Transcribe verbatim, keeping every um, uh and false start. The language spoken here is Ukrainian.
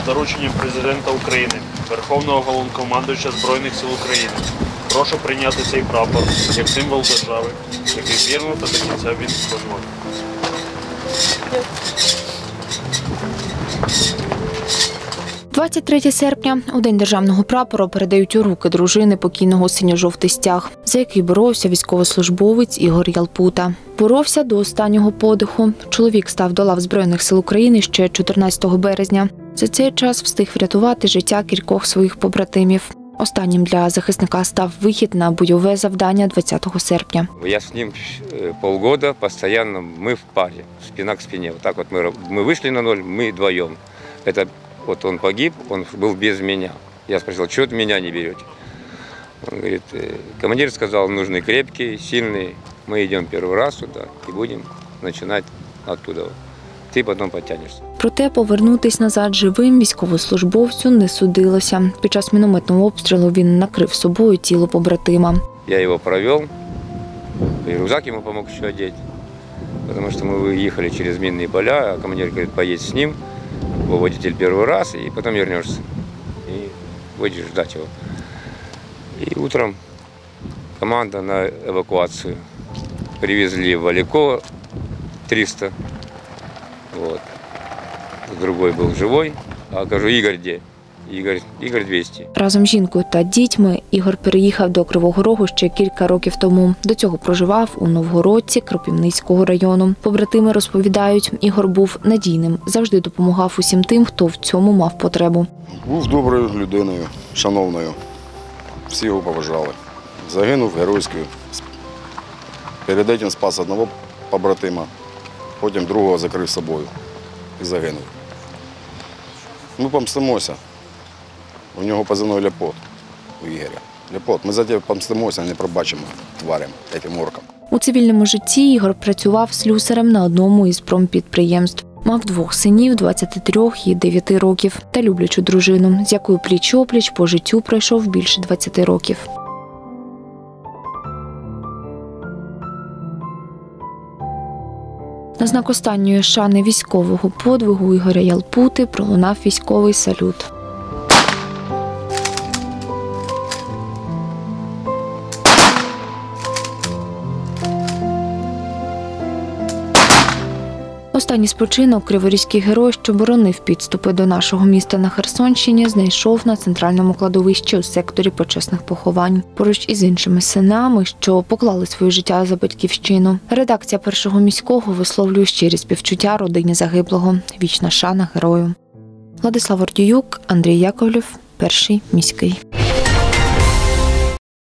дорученням Президента України, Верховного Головнокомандуюча Збройних сил України, прошу прийняти цей прапор як символ держави, який вірно та до кінця він служить. двадцять третього серпня, у День державного прапора, передають у руки дружини покійного синьо-жовтий стяг, за який боровся військовослужбовець Ігор Ялпута. Боровся до останнього подиху. Чоловік став до лав Збройних сил України ще чотирнадцятого березня. За цей час встиг врятувати життя кількох своїх побратимів. Останнім для захисника став вихід на бойове завдання двадцятого серпня. Я з ним полгода постійно, ми в парі, спина к спине. Вот так вот мы, мы вышли на ноль, мы вдвоем. Это вот он погиб, он был без меня. Я спросил, что вы меня не берете? Он говорит, командир сказал, нужны крепкие, сильные. Мы идем первый раз туда и будем начинать оттуда. Ти потім потягнешся. Проте повернутись назад живим військовослужбовцю не судилося. Під час мінометного обстрілу він накрив собою тіло побратима. Я його провел, і рюкзак йому допомог ще одягти, тому що ми їхали через мінні поля, а командир говорить, поїдь з ним, бо водитель перший раз, і потім повернешся. І будеш ждати його. І утром команда на евакуацію. Привезли в Аліко триста. Вот. Другой был живой, а кажу, Ігор де? Ігор, Ігор двісті. Разом з жінкою та дітьми Ігор переїхав до Кривого Рогу ще кілька років тому. До цього проживав у Новгородці Кропивницького району. Побратими розповідають, Ігор був надійним, завжди допомагав усім тим, хто в цьому мав потребу. Був доброю людиною, шановною. Всі його поважали. Загинув геройською. Перед цим спас одного побратима. Потім другого закрив собою і загинув. Ми помстимося. У нього позивний Ляпот, у Ігоря. Ляпот, ми за тебе помстимося, не пробачимо тварям, цим оркам. У цивільному житті Ігор працював слюсарем на одному із промпідприємств. Мав двох синів, двадцяти трьох і дев'яти років, та люблячу дружину, з якою пліч-опліч по життю пройшов більше двадцяти років. На знак останньої шани військового подвигу Ігоря Ялпути пролунав військовий салют. Останній спочинок криворізький герой, що боронив підступи до нашого міста на Херсонщині, знайшов на центральному кладовищі у секторі почесних поховань. Поруч із іншими синами, що поклали своє життя за батьківщину. Редакція Першого міського висловлює щирі співчуття родині загиблого. Вічна шана герою. Владислав Ордіюк, Андрій Яковлєв, Перший міський.